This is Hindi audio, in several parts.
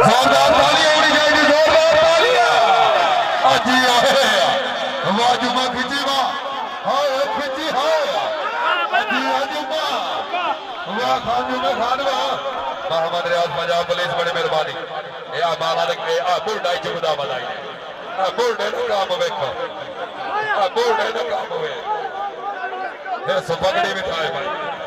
जोरदार तालियां होनी चाहिए, जोरदार तालियां। अजी आए वाह जुमा खिची वाह, हाय खिची हाय अजी जुमा वाह खान जुमा खान वाह। मोहम्मद रियाज पंजाब पुलिस बड़ी मेहरबानी। या मालिक ए आ बुलडाई जुदा बनाई आ बुलडे दा काम वेखो, आ बुलडे दा काम होए फिर सुपगड़ी बिठाए भाई।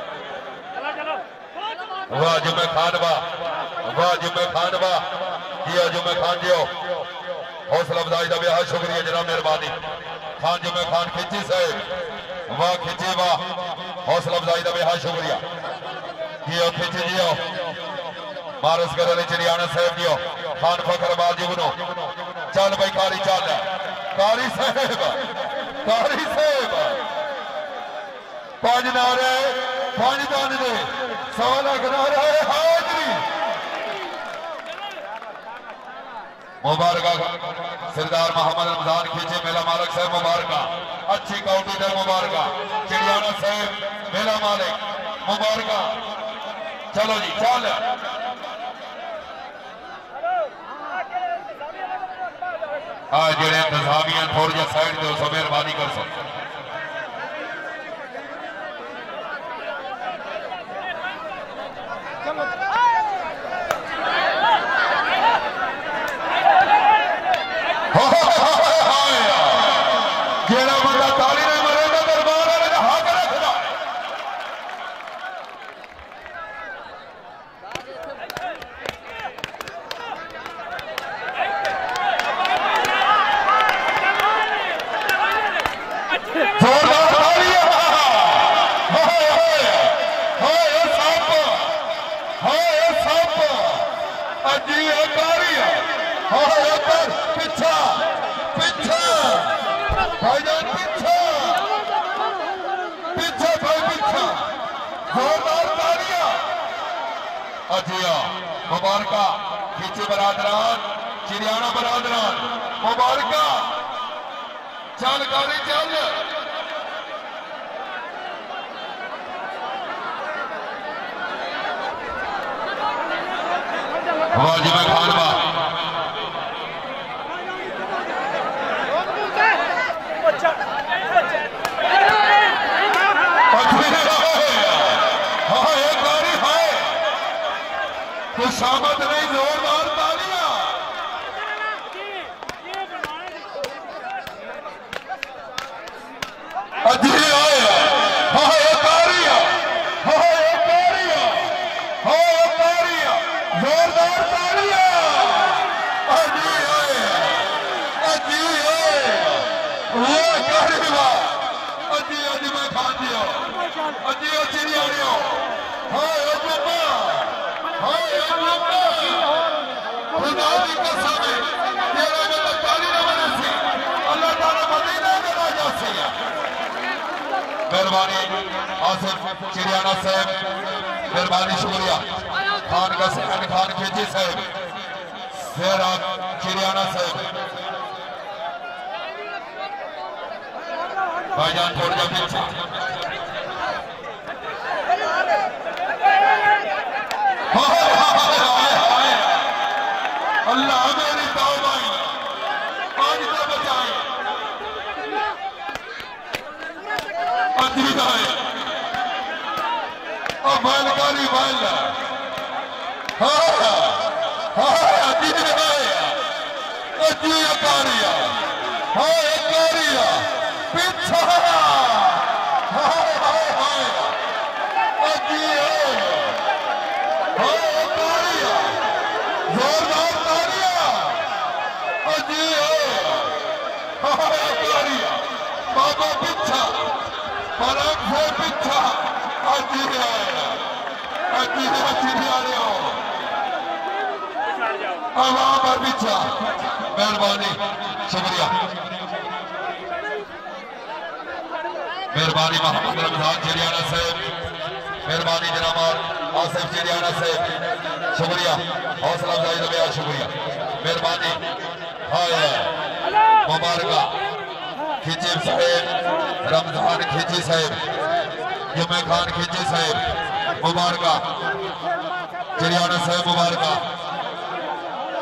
वाह जुमे खान वाह, वाह जुमे खान वाह, जियो जुमे खान जियो। हौसला अफजाई का बेहद शुक्रिया जनाब, मेहरबानी। खान जुमे खान खिची साहब वाह खिची वाह, हौसला अफजाई का बेहद शुक्रिया। जियो खिची जियो, मारस कर चिड़ियाना साहब जियो। खान फखरबाज जुगनो चल भाई कारी चल कारी साहब, कारी साहब पांच नारे पांच दान दे 100 लाख नारा है हाजरी। मुबारक सरदार मोहम्मद रमजान खींचे मेला मालिक साहब मुबारक, अच्छी काउंटी दर मुबारक। चिड़ियाना साहब मेला मालिक मुबारक। चलो जी चल आज जेड़े इंतजामिया थोड़ी जी साइड दो सो मेहरबानी कर सकते। जेड़ा बंदा ताली नहीं मरेगा दरबार वाले का हक रखना है। जोरदार तालियां, हाय सप अजी कारिया हाय पर पिछा पिछा भाईजान पिछा पिछा भाई पिछा। जोरदार तालियां अजिया मुबारक। खींची बरादरान चिड़ियाना बरादरान मुबारक। चल गाड़ी चल वाजिब खान वाह खुशामद नहीं, जोरदार तालियां। अजी आए हाय कारिया हाय कारिया हाय कारिया, जोरदार तालियां। अजी आए वाह कारिया अजी अजी मैं खान दियो अजी चिड़ियाड़ियो हाय जुम्मा हाय जुम्मा खुदा की कसम है तेरा जो ताली ना बने सी अल्लाह ताला मदीना में राजा से। मेहरबानी आसिफ चिड़ियाना साहब मेहरबानी शुक्रिया। खान का सेकंड खान खींची साहब फिर आप चिड़ियाना साहब भाईजान थोड़ा जा पीछे। अल्लाह मेरी तौबाई आज तो बचाए अजीज आए और बैलगाड़ी बैल अजीज आए अजी कारिया हाय कारिया पीछा हाय हाय हाय अजी हाय कारिया, जोरदार तालियां अजी हाय कारिया बाबा पीछा फरक से पीछा अजी अजी चिड़ियाड़े आवाम पर पीछा। मेहरबानी शुक्रिया, मेहरबानी मोहम्मद रमजान चिड़ियाना साहब, मेहरबानी जनाब आसिफ चिड़ियाना साहब शुक्रिया। हौसला अफजाई का बेहद शुक्रिया, मेहरबानी। हाय मुबारक खींची साहेब रमजान खींची साहेब जुमे खान खींची साहेब मुबारक चिड़ियाना साहब मुबारक।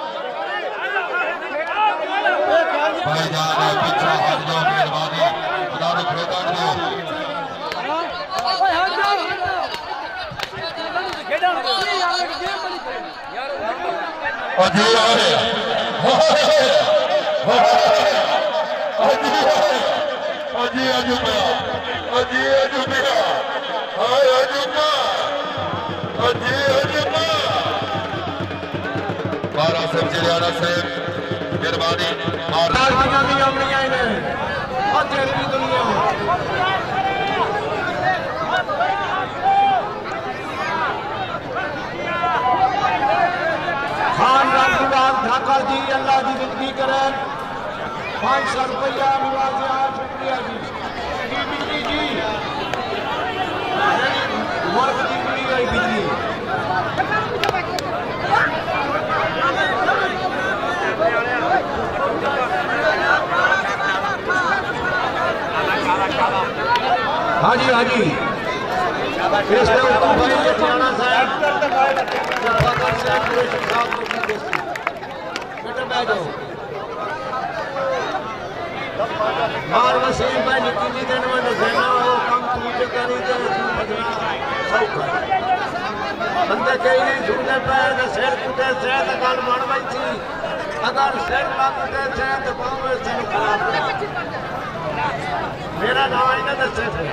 अजी आए अजी अजुबिया अजी अजुबिया हाय अजुबा अजी अजुबा 12 से हरियाणा से मेहरबानी और खान रामपुरान ठाकर जी अल्लाह की जिंदगी करें 500 रुपया निवासिया शुक्रिया जी बिजली जी वर्ग की मिली गई बिजली हाँ जी हाँ जी मार वसीम भाई निकी दिन में देना हो कम पूजे करी तो बजना सौखा बंदे कई नहीं सुनने पे तो सिर कुटे से तो गल बन गई थी अगर सिर ना कुटे से तो पाँव से खराब मेरा नाम इन्हें दसे थे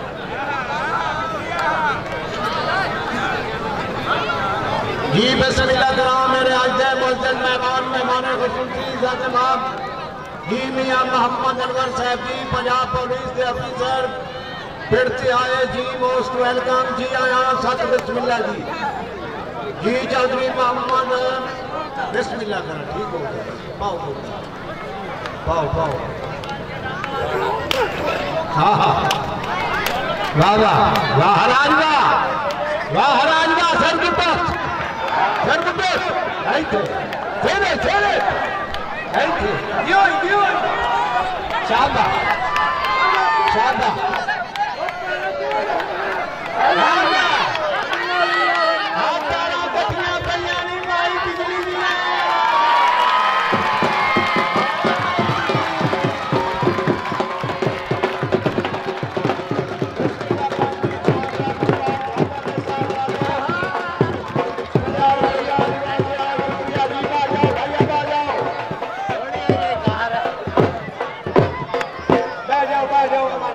जी बिस्मिल्लाह कराम मेरे आज दे मस्जिद मेहमान मेहमान खुशूसी जनाब जी मियां मोहम्मद अनवर साहब जी पंजाब पुलिस के अफसर फिर से आए जी मोस्ट वेलकम जी आया सत बिस्मिल्लाह जी चौधरी मोहम्मद बिस्मिल्लाह करें ठीक हो गया पाओ पाओ पाओ हाँ हाँ वाह वाह वाह हराज वाह सर के पास शाबाश शाबाश